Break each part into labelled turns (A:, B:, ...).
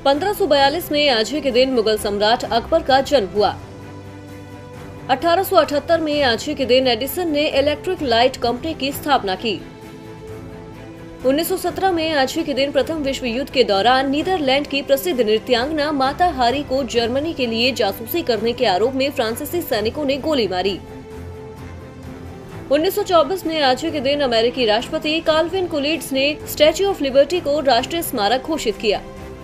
A: 1542 में आज ही के दिन मुगल सम्राट अकबर का जन्म हुआ। 1878 में आज ही के दिन एडिसन ने इलेक्ट्रिक लाइट कंपनी की स्थापना की। 1917 में आज ही के दिन प्रथम विश्व युद्ध के दौरान नीदरलैंड की प्रसिद्ध नृत्यांगना माता हारी को जर्मनी के लिए जासूसी करने के आरोप में फ्रांसीसी सैनिकों ने गोली मारी। 1924 में आज ही के दिन अमेरिकी राष्ट्रपति कार्लविन कुलिट्ज ने स्टैच्यू ऑफ लिबर्टी को राष्ट्रीय स्मारक घोषित किया।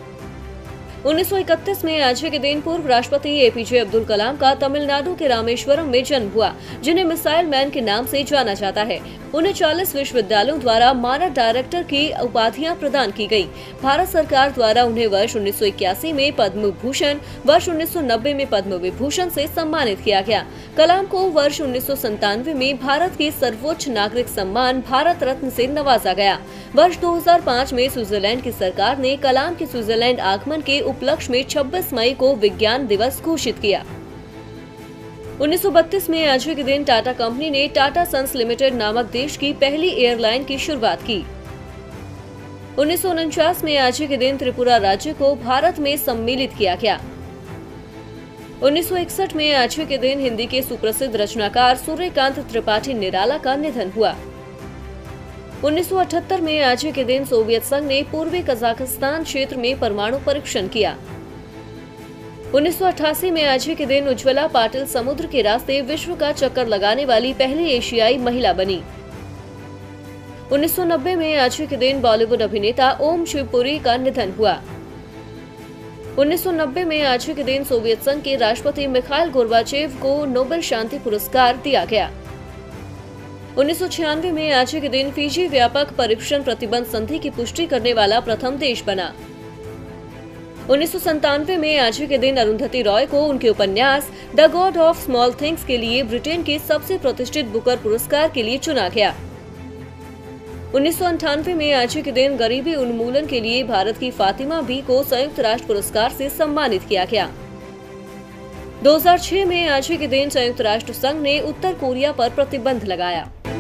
A: 1931 में आज ही के दिन पूर्व राष्ट्रपति एपीजे अब्दुल कलाम का तमिलनाडु के रामेश्वरम में जन्म हुआ, जिन्हें मिसाइल मैन के नाम से जाना जाता है। उन्हें 40 विश्वविद्यालयों द्वारा मानद डायरेक्टर की उपाधियां प्रदान की गयी। भारत सरकार द्वारा उन्हें वर्ष 1981 में पद्म भूषण, वर्ष 1990 में पद्म विभूषण से सम्मानित किया गया। कलाम को वर्ष 1997 में भारत के सर्वोच्च नागरिक सम्मान भारत रत्न से नवाजा गया। वर्ष 2005 में स्विट्जरलैंड की सरकार ने कलाम के स्विट्जरलैंड आगमन के उपलक्ष्य में 26 मई को विज्ञान दिवस घोषित किया। 1932 में आज ही के दिन टाटा कंपनी ने टाटा सन्स लिमिटेड नामक देश की पहली एयरलाइन की शुरुआत की। 1949 में आज ही के दिन त्रिपुरा राज्य को भारत में सम्मिलित किया गया। 1961 में आज ही के दिन हिंदी के सुप्रसिद्ध रचनाकार सूर्यकांत त्रिपाठी निराला का निधन हुआ। 1978 में आज ही के दिन सोवियत संघ ने पूर्वी कजाकिस्तान क्षेत्र में परमाणु परीक्षण किया। 1988 में आज ही के दिन उज्ज्वला पाटिल समुद्र के रास्ते विश्व का चक्कर लगाने वाली पहली एशियाई महिला बनी। 1990 में आज ही के दिन बॉलीवुड अभिनेता ओम शिवपुरी का निधन हुआ। 1990 में आज ही के दिन सोवियत संघ के राष्ट्रपति मिखाइल गोर्बाचेव को नोबेल शांति पुरस्कार दिया गया। 1996 में आज ही के दिन फिजी व्यापक परीक्षण प्रतिबंध संधि की पुष्टि करने वाला प्रथम देश बना। 1997 में आज ही के दिन अरुंधति रॉय को उनके उपन्यास the god of small things के लिए ब्रिटेन के सबसे प्रतिष्ठित बुकर पुरस्कार के लिए चुना गया। 1998 में आज ही के दिन गरीबी उन्मूलन के लिए भारत की फातिमा बी को संयुक्त राष्ट्र पुरस्कार से सम्मानित किया गया। 2006 में आज ही के दिन संयुक्त राष्ट्र संघ ने उत्तर कोरिया पर प्रतिबंध लगाया।